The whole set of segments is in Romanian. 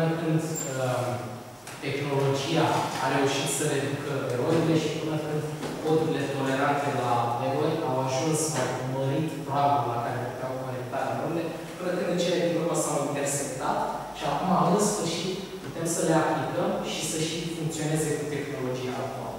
până când tehnologia a reușit să reducă erorile și până când codurile tolerante la erori au ajuns să au mărit pragul la care puteau corecta erorile, până când în cele din urmă s-au intersectat și acum, în sfârșit, putem să le aplicăm și să și funcționeze cu tehnologia actuală.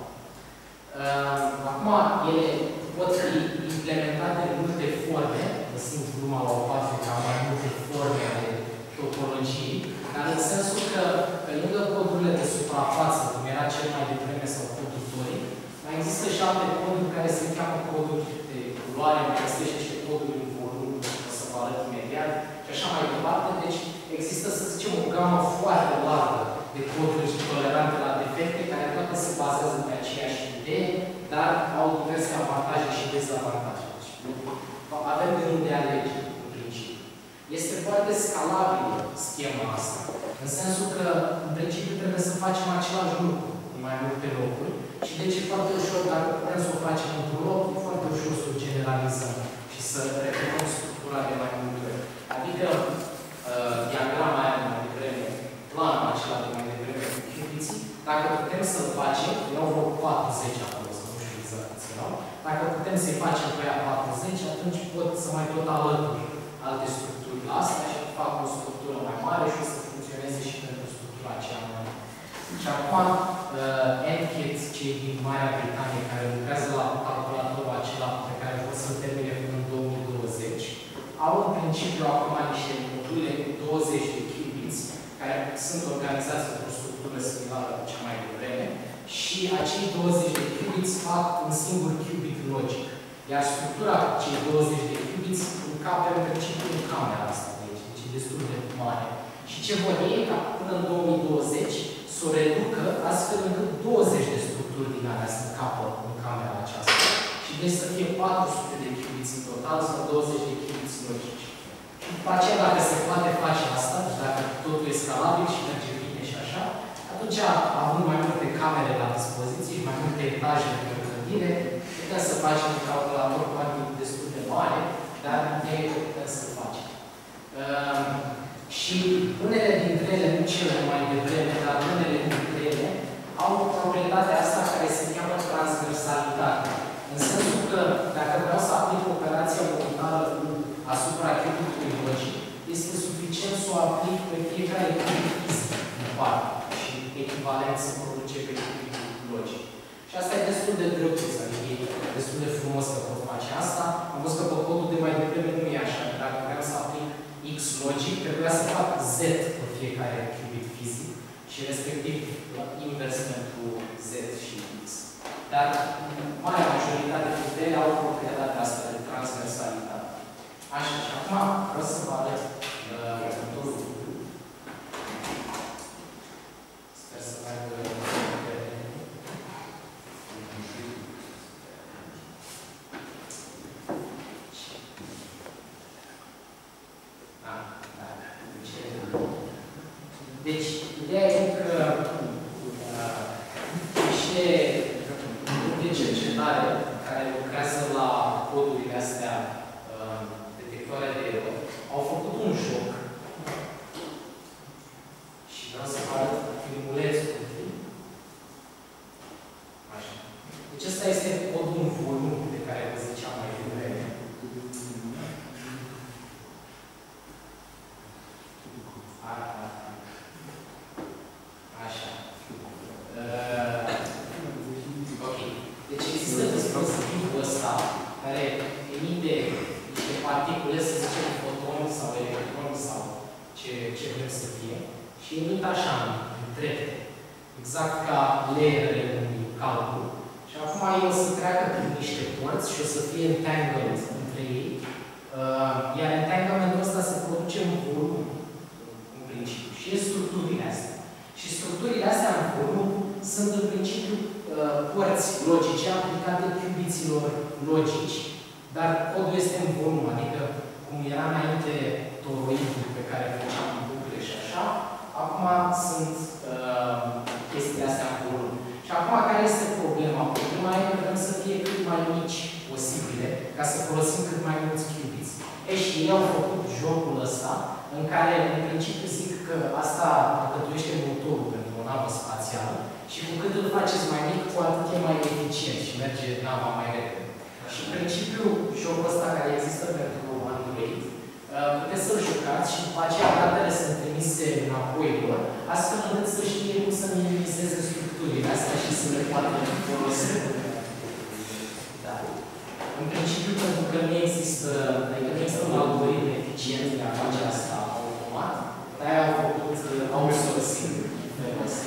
Acum, ele pot fi implementate în multe forme, lăsând gluma la o parte ca mai multe forme ale topologii, dar în sensul că, pe lângă codurile de suprafață, cum era cel mai devreme sau codul toric, mai există și alte coduri care se cheamă coduri de culoare, mai găsește și coduri în volum, o să vă arăt imediat, și așa mai departe. Deci există, să zicem, o gamă foarte largă de coduri tolerante la defecte, care toate se bazează pe aceeași idee, dar au diverse avantaje și dezavantaje. Avem de unde alege, în principiu. Este foarte scalabilă schema asta, în sensul că, în principiu, trebuie să facem același lucru în mai multe locuri și deci e foarte ușor, dacă putem să o facem într-un loc, e foarte ușor să o generalizăm și să repetăm structura de mai multe ori. Adică, diagrama aia de mai devreme, planul acela de mai devreme cu cubiții, dacă putem să-l facem, erau vreo 40 acolo, să nu știu exact câți erau, dacă putem să-i facem pe aia 40, atunci pot să mai tot alături alte structuri la asta și fac o structură mai mare și o să funcționeze și pentru structura aceea mai mare. Și acum, NCAT, cei din Marea Britanie, care lucrează la calculatorul acela pe care vor să-l termine până în 2020, au în principiu acum niște module cu 20 de qubits, care sunt organizați într-o structură similară cu cea mai devreme, și acei 20 de qubits fac un singur qubit logic. Iar structura cei 20 de qubits încape în principiu în camera asta de aici, deci e destul de mare. Și ce vor ei, ca până în 2020, să o reducă astfel încât 20 de structuri din alea să încapă în camera aceasta. Și deci să fie 400 de qubits în total sau 20 de qubits logici. Și după aceea, dacă se poate face asta, deci dacă totul e scalabil și merge bine și așa, atunci, având mai multe camere la dispoziție și mai multe etaje de încălzire, putem să facem un calculator cuantic destul de mare, dar ideea e că putem să facem. Și unele dintre ele, nu cele mai devreme, dar unele dintre ele, au proprietatea asta care se cheamă transversalitate. În sensul că, dacă vreau să aplic operația monetară asupra qubitului logic, este suficient să o aplic pe fiecare qubit fizic în parte și echivalent să produce pe qubitul logic. Și asta e destul de drăguț, adică e destul de frumos că pot face asta. Am văzut că pe codul de mai devreme nu e așa. Dacă vreau să aplic X logic, trebuia să fac Z pe fiecare qubit fizic și respectiv invers pentru Z și X. Dar marea majoritate dintre ele au proprietatea asta de transversalitate. Așa, și acum vreau să vă arăt următorul lucru. Sper să meargă deci, ideea e că niște grupuri de cercetare care lucrează la codurile astea detectoare de erori au făcut un joc și vreau să vă arăt filmulețul. Așa. Deci ăsta este codul în volum de care vă ziceam mai devreme. Așa. Ok. Deci există dispozitivul ăsta care emite niște particule, să zicem fotoni sau electroni sau ce vrem să fie și emite așa în trepte. Exact ca layerele unui calcul. Și acum ei o să treacă prin niște porți și o să fie entangled între ei. Iar entanglementul ăsta se produce în volum, în principiu. Și e structurile astea. Și structurile astea în volum sunt în principiu porți logice aplicate qubiților logici, dar codul este în volum, adică cum era înainte toroidul pe care făceam bucle și așa, acum sunt chestiile astea în volum. Și acum care este problema? Problema e că vrem să fie cât mai mici posibile, ca să folosim cât mai mulți qubits. Și ei au făcut jocul ăsta, în care, în principiu, zic că asta alcătuiește motorul pentru o navă spațială și cu cât îl faceți mai mic, cu atât e mai eficient și merge nava mai repede. Și principiul jocul ăsta care există pentru Android, puteți să-l jucați și după aceea datele sunt trimise înapoi lor, astfel încât să știe cum să minimizeze structurile astea și să le poată folosi. Da. În principiu, pentru că nu există un algoritm eficient de a face asta automat, de-aia au făcut outsourcing felul ăsta.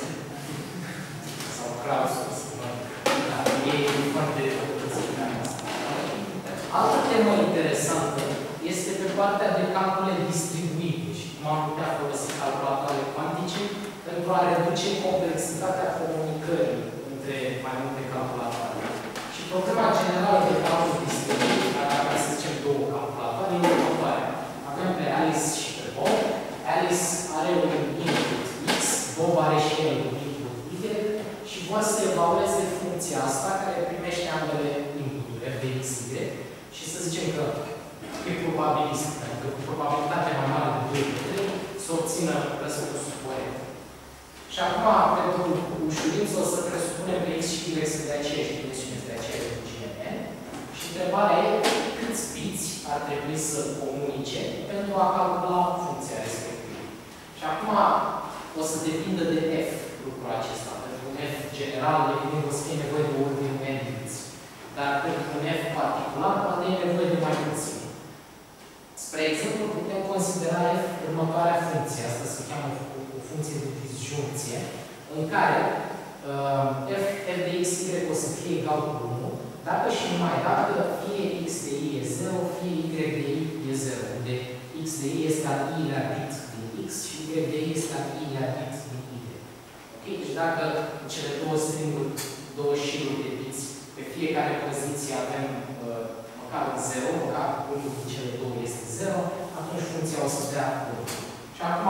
Sau crowdsourcing. Da, e foarte puțin ca asta. Altă temă interesantă este pe partea de calcule distribuite și cum am putea folosi calculatoare cuantice pentru a reduce complexitatea comunicării între mai multe calculatoare. Și problema generală de calcul distribuit, dacă avem să zicem două calculatoare, e următoarea. Avem pe Alice și pe Bob. Alice are un input X, Bob are și el un input Y și vor să evalueze funcția asta care primește ambele inputuri, f de X, Y, și să zicem că e probabilist, pentru că cu probabilitate mai mare de 2 de 3 să obțină răspunsul corect. Și acum, pentru ușurință, o să presupunem că X și Y sunt de aceeași dimensiune, de aceeași lungime N. Și întrebarea e câți biți ar trebui să comunice pentru a calcula funcția respectivă. Și acum o să depindă de F lucrul acesta. Pentru un F general, evident, o să fie nevoie de ordinul N biți. Dar pentru un F particular, poate e nevoie de mai puțin. Spre exemplu, putem considera F următoarea funcție. Asta se cheamă o funcție de disjuncție, în care f de x, y o să fie egal cu 1, dacă și numai dacă fie x de y e 0, fie y de y e 0, unde x de y este al i-lea bit din x și y de y este al i-lea bit din y. Ok? Deci dacă în cele două stringuri, două șiruri de bits, pe fiecare poziție avem măcar un 0, măcar unul din cele două este 0, atunci funcția o să dea 1. Și acum,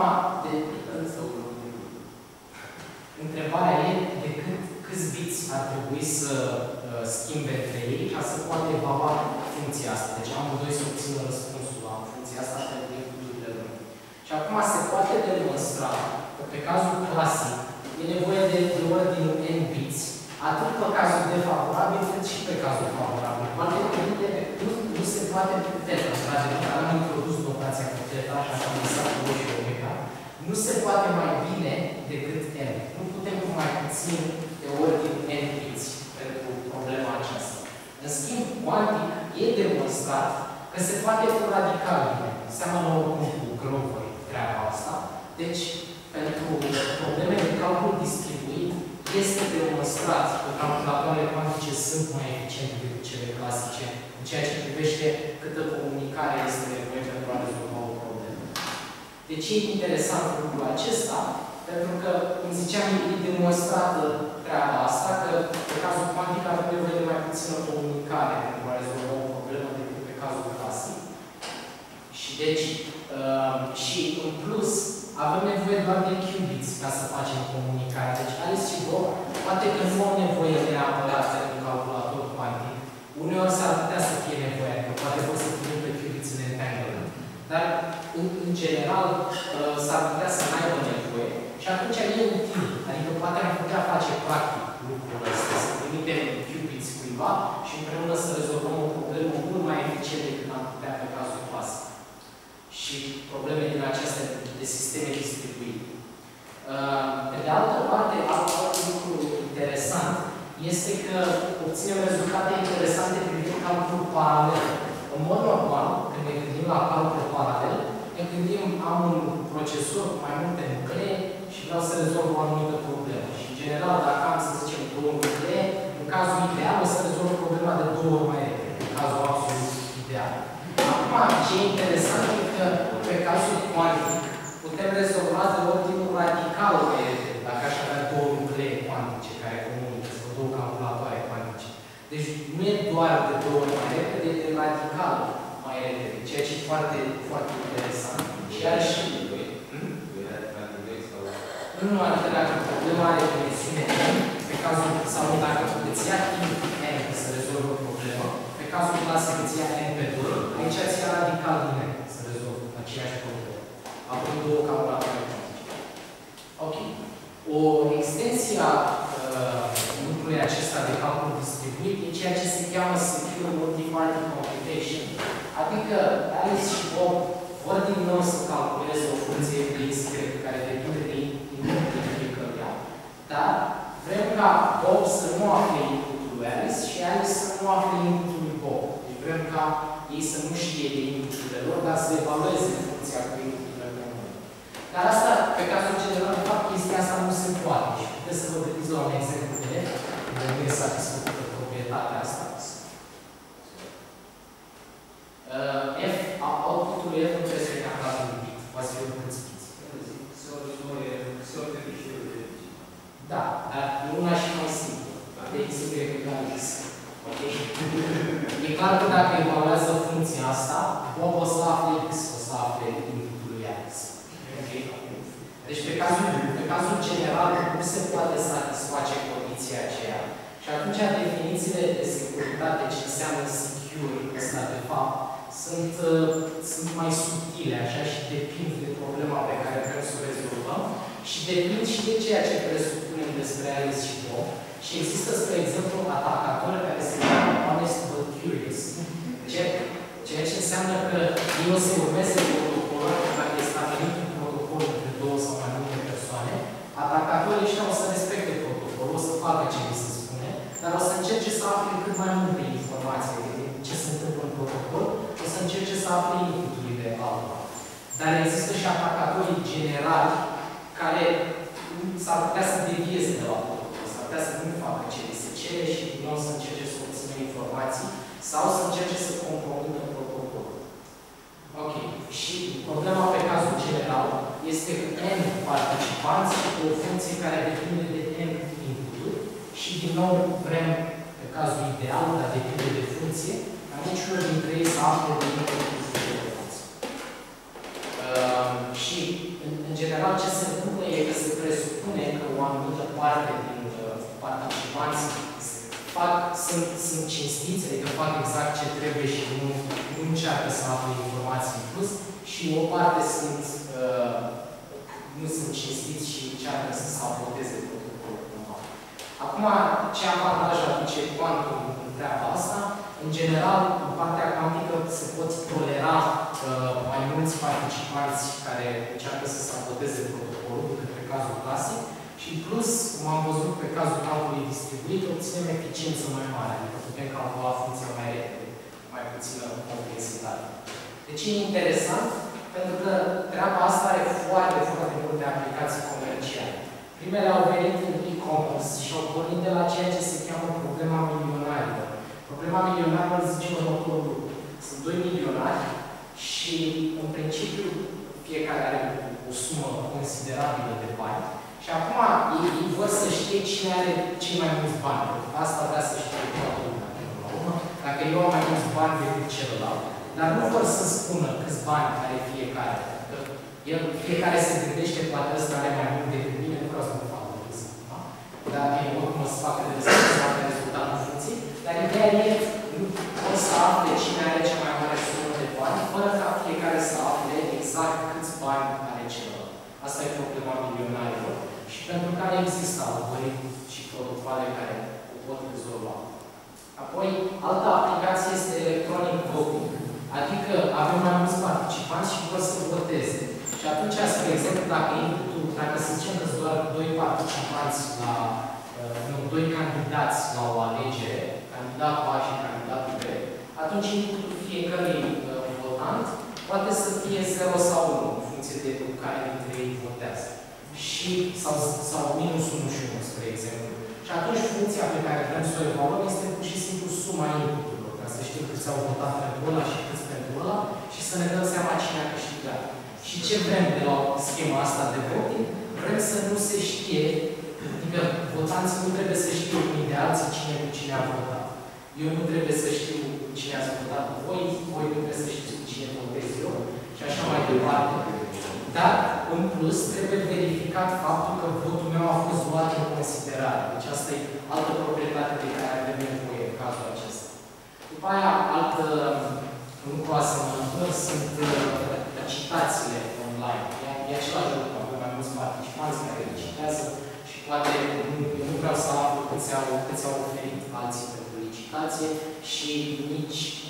întrebarea e de câți bits ar trebui să schimbe între ei ca să poată evalua funcția asta. Deci amândoi să obțină răspunsul la funcția asta și pentru inputurile lor. Și acum se poate demonstra că pe cazul clasic e nevoie de ordinul n bits, atât pe cazul defavorabil, cât și pe cazul favorabil. Cu alte cuvinte, nu se poate cu teta. Într-adevăr, am introdus notația cu teta și așa am lăsat cu și omega. Nu se poate mai bine decât n. Nu putem cu mai puțin de ordin n bits pentru problema aceasta. În schimb, cuantic e demonstrat că se poate cu radicalele. Seamănă oricum cu Grover treaba asta. Deci, pentru probleme de calcul distribuit, este demonstrat că calculatoarele cuantice sunt mai eficiente decât cele clasice în ceea ce privește câtă comunicare este nevoie pentru a rezolva o problemă. De ce e interesant lucrul acesta? Pentru că, cum ziceam, e demonstrată treaba asta, că pe cazul cuantic avem nevoie de mai puțină comunicare pentru a rezolva o problemă decât pe cazul clasic. Și deci, și în plus, avem nevoie doar de qubits ca să facem comunicare. Deci, Alice și Bob, poate că nu au nevoie neapărat de un calculator cuantic. Uneori s-ar putea să fie nevoie, că poate pot să punem pe qubits în entanglement. Dar, în general, s-ar putea să n-aibă nevoie și atunci e util. Adică poate am putea face practic lucrul ăsta, să trimitem qubits cuiva și împreună să rezolvăm o problemă mult mai eficient decât am putea pe cazul clasic. Și probleme din acestea de sisteme distribuite. Pe de altă parte, alt lucru interesant este că obținem rezultate interesante privind calculul paralel. În mod normal, când ne gândim la calcul paralel, ne gândim, am un procesor cu mai multe nuclee și vreau să rezolv o anumită problemă. Și, în general, dacă am, să zicem, două nuclee, în cazul ideal, o să rezolv problema de 2 ori mai repede, în cazul absolut ideal. Acum, ce e interesant e că, pe cazul cuantic, putem rezolva de ordinul radical mai repede, dacă aș avea 2 nuclee cuantice care comunică, sau 2 calculatoare cuantice. Deci, nu e doar de 2 ori mai repede, e de radical mai repede, ceea ce e foarte, foarte interesant. Și are și... Nu adică dacă problema are dimensiune n, pe cazul, sau dacă îți ia timp n să rezolvă o problemă, pe cazul clasic îți ia n pe 2, aici îți ia radical din n să rezolvă aceeași problemă. Având 2 calculatoare cuantice. Adică Alice și Bob vor din nou să calculeze o funcție de x care depinde de inputul fiecăruia, dar vrem ca Bob să nu afle inputul lui Alice și Alice să nu afle inputul lui Bob. Deci vrem ca ei să nu știe de inputurile lor, dar să evalueze funcția cu inputurile lor. Dar asta, pe cazul general, de fapt, chestia asta nu se poate. Și puteți să vă gândiți la un exemplu de unde nu e satisfăcută proprietatea asta. F, outputul F nu trebuie să fie calculat în bit. Poate să fie un cât spiți. Da, dar e una și mai simplă. De x y egal x. Ok? E clar că dacă evaluează funcția asta, Bob o să afle x, o să afle inputul lui X. Ok? Deci, pe cazul general, nu se poate satisface condiția aceea. Și atunci, definițiile de securitate, ce înseamnă secure, ăsta, de fapt, sunt mai subtile, așa, și depind de problema pe care vrem să o rezolvăm și depind și de ceea ce presupunem despre Alice și Bob. Și există, spre exemplu, atacatori care se cheamă honest but curious. Ceea ce înseamnă că ei o să urmeze protocolul, dacă e stabilit un protocol între două sau mai multe persoane, atacatorii ăștia o să respecte protocolul, o să facă ce li se spune, dar o să încerce să afle cât mai multe informații de ce se întâmplă în protocol, o să încerce să afle inputul de altora. Dar există și atacatorii generali care s-ar putea să devieze de la protocol, s-ar putea să nu facă ce li se cere și din nou să încerce să obțină informații sau să încerce să compromită protocolul. Ok. Și problema pe cazul general este cu n participanți și cu o funcție care depinde de n inputuri și din nou vrem, pe cazul ideal, dar depinde de funcție, ca niciunul dintre ei să afle de inputul de funcție. Și, în general, ce se întâmplă e că se presupune că o anumită parte din participanți sunt cinstiți, adică fac exact ce trebuie și nu încearcă să afle informații în plus, și o parte nu sunt cinstiți și încearcă să saboteze protocolul. Acum, ce avantaj aduce Quantum în treaba asta? În general, în partea cuantică se pot tolera mai mulți participanți care încearcă să saboteze protocolul, decât pe cazul clasic, și în plus, cum am văzut pe cazul campului distribuit, obținem eficiență mai mare, adică putem calcula funcția mai repede, mai puțină complexitate. Deci e interesant, pentru că treaba asta are foarte, foarte multe aplicații comerciale. Primele au venit în e-commerce și au pornit de la ceea ce se cheamă problema milionarilor. Problema milionarilor zice următorul lucru. Sunt 2 milionari și, în principiu, fiecare are o sumă considerabilă de bani. Și acum ei vor să știe cine are cei mai mulți bani. Asta vrea să știe toată lumea. Dacă eu am mai mulți bani decât celălalt. Dar nu vor să spună câți bani are fiecare. Fiecare se gândește, poate ăsta are mai mult decât mine, nu vreau să mă fac de râs. Dar e oricum o să facă de râs, să facă rezultatul funcției. Dar ideea e, o să afle cine are cea mai mare sumă de bani, fără ca fiecare să afle exact câți bani are celălalt. Asta e problema milionarilor. Și pentru care există algoritmi și protocoale care o pot rezolva. Apoi, altă aplicație este electronic voting. Adică avem mai mulți participanți și vor să voteze. Și atunci, spre exemplu, dacă să zicem că sunt doar 2 participanți la, doi candidați la o alegere, candidatul A și candidatul B, atunci inputul fiecărui votant poate să fie 0 sau 1, în funcție de care dintre ei votează. Sau minus 1 și 1, spre exemplu. Și atunci funcția pe care vrem să o evaluăm este pur și simplu suma inputurilor, ca să știm câți au votat pentru ăla și câți pentru ăla și să ne dăm seama cine a câștigat. Și ce vrem de la schema asta de voting? Vrem să nu se știe, adică votanții nu trebuie să știu unii de alții cine cu cine a votat. Eu nu trebuie să știu cine ați votat voi nu trebuie să știți cu cine votez eu și așa mai departe. Dar, în plus, trebuie verificat faptul că votul meu a fost luat în considerare. Deci asta e altă proprietate de care avem nevoie în cazul acesta. După aia, altă lucru asemănător sunt citațiile online. E același lucru, avem mai mulți participanți care le citează și poate eu nu vreau să aflu câți au oferit alții pentru licitație și nici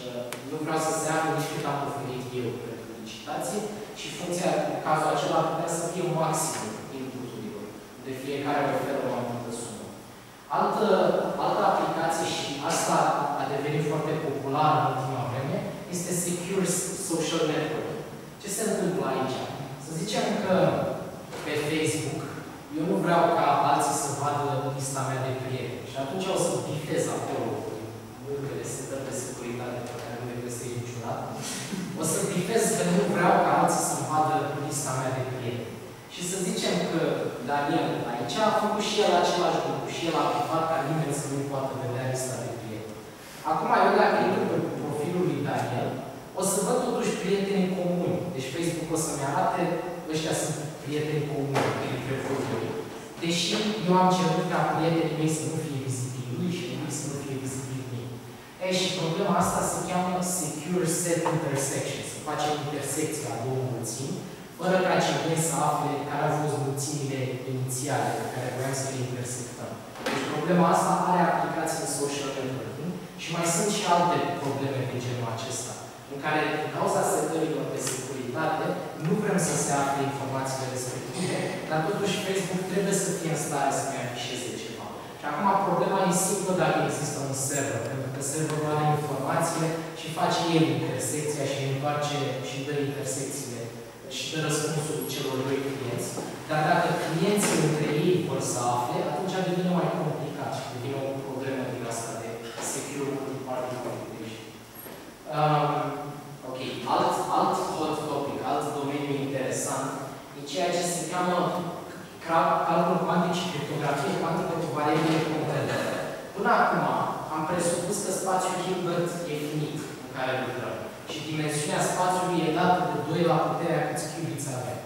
nu vreau să se afle nici cât am oferit eu pentru licitație și funcția, în cazul acela, ar putea să fie maximul inputurilor, de fiecare oferă o anumită sumă. Altă aplicație, și asta a devenit foarte populară în ultima vreme, este Secure Social Network. Ce se întâmplă aici? Să zicem că pe Facebook eu nu vreau ca alții să vadă lista mea de prieteni și atunci o să bifez acolo multele setări de securitate pe care nu le găsesc niciodată. O să bifez că nu vreau ca alții să-mi vadă lista mea de prieteni. Și să zicem că Daniel aici a făcut și el același lucru și el a bifat ca nimeni să nu poată vedea lista de prieteni. Acum eu dacă intru pe profilul lui Daniel, o să văd totuși prieteni comuni. Deci Facebook o să-mi arate, ăștia sunt prieteni comuni între voi. Deși eu am cerut ca prietenii mei să nu fie vizibili lui și lui să nu fie vizibili mie. Ei, și problema asta se cheamă Secure Set Intersection. Se face intersecția a două mulțimi, fără ca cineva să afle care au fost mulțimile inițiale pe care voiam să le intersectăm. Deci problema asta are aplicații în social networking și mai sunt și alte probleme de genul acesta, în care, din cauza setărilor de securitate, nu vrem să se afle informațiile respective, dar totuși Facebook trebuie să fie în stare să-mi afișeze ceva. Și acum problema e simplă dacă există un server, pentru că serverul are informație și face el intersecția și întoarce și dă intersecțiile și dă răspunsul celor doi clienți. Dar dacă clienții între ei vor să afle, atunci devine mai complicat și devine o problemă din asta de secure multi-party computation. Ok, alt hot topic, alt domeniu interesant, e ceea ce se cheamă calcul cuantic și criptografie cuantică cu variabile concrete. Până acum am presupus că spațiul Hilbert e finit în care lucrăm și dimensiunea spațiului e dată de 2 la puterea câți qubits avem.